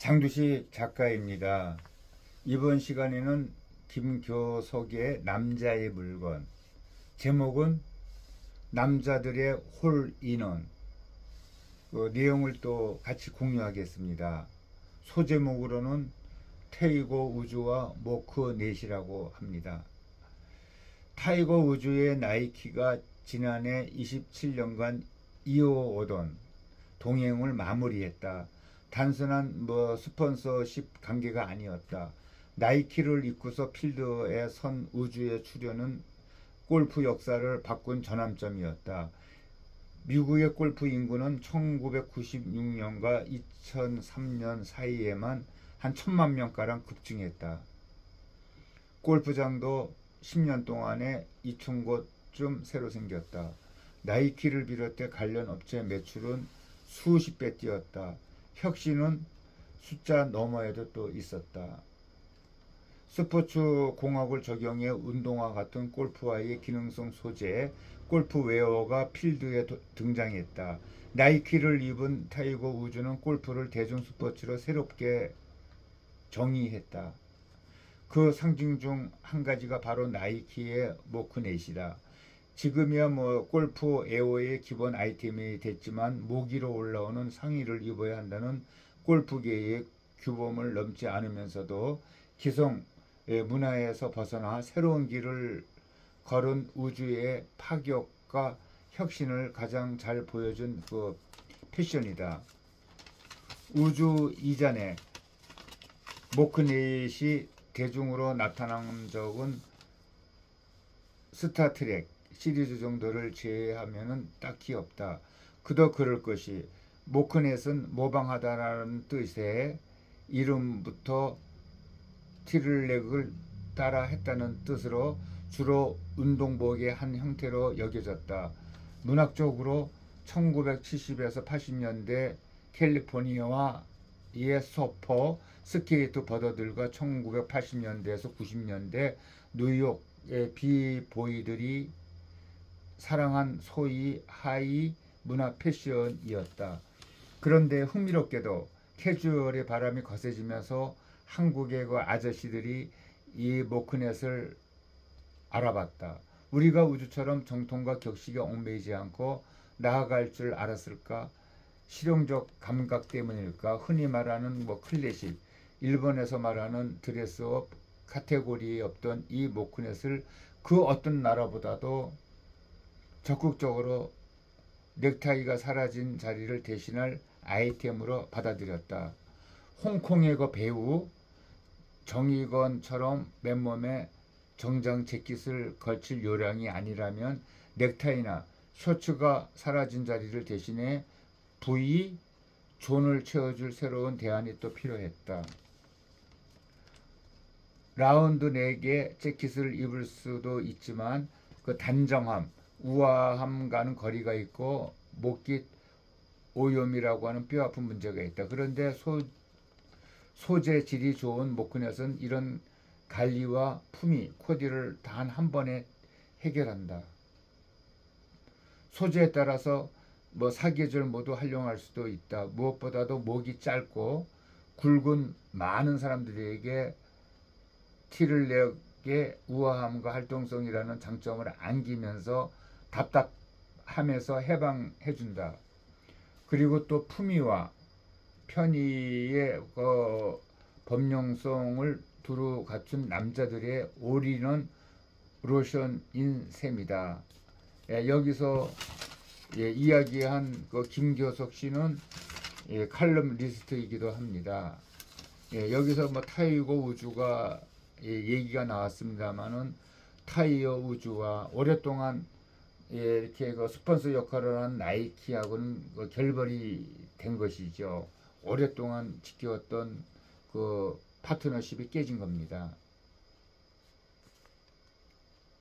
장두식 작가입니다. 이번 시간에는 김교석의 남자의 물건, 제목은 남자들의 홀인원, 그 내용을 또 같이 공유하겠습니다. 소제목으로는 타이거 우즈와 모크넷이라고 합니다. 타이거 우즈의 나이키가 지난해 27년간 이어오던 동행을 마무리했다. 단순한 스폰서십 관계가 아니었다. 나이키를 입고서 필드에 선 우즈의 출연은 골프 역사를 바꾼 전환점이었다. 미국의 골프 인구는 1996년과 2003년 사이에만 한 1000만 명가량 급증했다. 골프장도 10년 동안에 2000곳쯤 새로 생겼다. 나이키를 비롯해 관련 업체 매출은 수십 배 뛰었다. 혁신은 숫자 너머에도 또 있었다. 스포츠 공학을 적용해 운동화 같은 골프화의 기능성 소재, 골프웨어가 필드에 등장했다. 나이키를 입은 타이거 우즈는 골프를 대중 스포츠로 새롭게 정의했다. 그 상징 중 한 가지가 바로 나이키의 모크넷이다. 지금이야 골프 에어의 기본 아이템이 됐지만 모기로 올라오는 상의를 입어야 한다는 골프계의 규범을 넘지 않으면서도 기성 문화에서 벗어나 새로운 길을 걸은 우주의 파격과 혁신을 가장 잘 보여준 그 패션이다. 우주 이전에 모크넷이 대중으로 나타난 적은 스타트렉 시리즈 정도를 제외하면은 딱히 없다. 그도 그럴 것이 모크넷은 모방하다라는 뜻의 이름부터 티를렉을 따라 했다는 뜻으로 주로 운동복의 한 형태로 여겨졌다. 문학적으로 1970에서 80년대 캘리포니아와의 서퍼 스케이트 버더들과 1980년대에서 90년대 뉴욕의 비보이들이 사랑한 소위 하이 문화 패션이었다. 그런데 흥미롭게도 캐주얼의 바람이 거세지면서 한국의 그 아저씨들이 이 모크넷을 알아봤다. 우리가 우주처럼 정통과 격식에 얽매이지 않고 나아갈 줄 알았을까? 실용적 감각 때문일까? 흔히 말하는 클래식, 일본에서 말하는 드레스업 카테고리에 없던 이 모크넷을 그 어떤 나라보다도 적극적으로 넥타이가 사라진 자리를 대신할 아이템으로 받아들였다. 홍콩의 그 배우 정의건처럼 맨몸에 정장 재킷을 걸칠 요량이 아니라면 넥타이나 셔츠가 사라진 자리를 대신해 V, 존을 채워줄 새로운 대안이 또 필요했다. 라운드 넥의 재킷을 입을 수도 있지만 그 단정함, 우아함과는 거리가 있고 목깃 오염이라고 하는 뼈아픈 문제가 있다. 그런데 소재 질이 좋은 모크넷은 이런 관리와 품위, 코디를 단 한 번에 해결한다. 소재에 따라서 사계절 모두 활용할 수도 있다. 무엇보다도 목이 짧고 굵은 많은 사람들에게 티를렉의 우아함과 활동성이라는 장점을 안기면서 답답함에서 해방해준다. 그리고 또 품위와 편의의 범용성을 두루 갖춘 남자들의 올인원 로션인 셈이다. 여기서 이야기한 김교석 씨는 칼럼 리스트이기도 합니다. 여기서 타이거 우즈가 얘기가 나왔습니다만은 타이거 우즈와 오랫동안 이렇게 스폰서 역할을 한 나이키하고는 결별이 된 것이죠. 오랫동안 지켜왔던 그 파트너십이 깨진 겁니다.